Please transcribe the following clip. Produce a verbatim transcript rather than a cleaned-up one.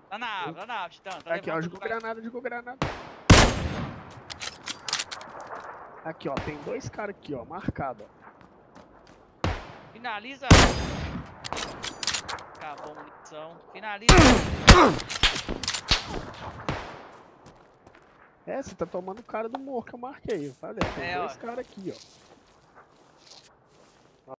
Tá na árvore, tá na árvore, Titã. Tá Aqui, ó, levando jogou o cara. granada, jogou granada. Aqui, ó, tem dois caras aqui, ó, marcado, ó. Finaliza. Acabou a munição. Finaliza. É, você tá tomando o cara do morro que eu marquei. Valeu, tem É, dois ó. caras aqui, ó.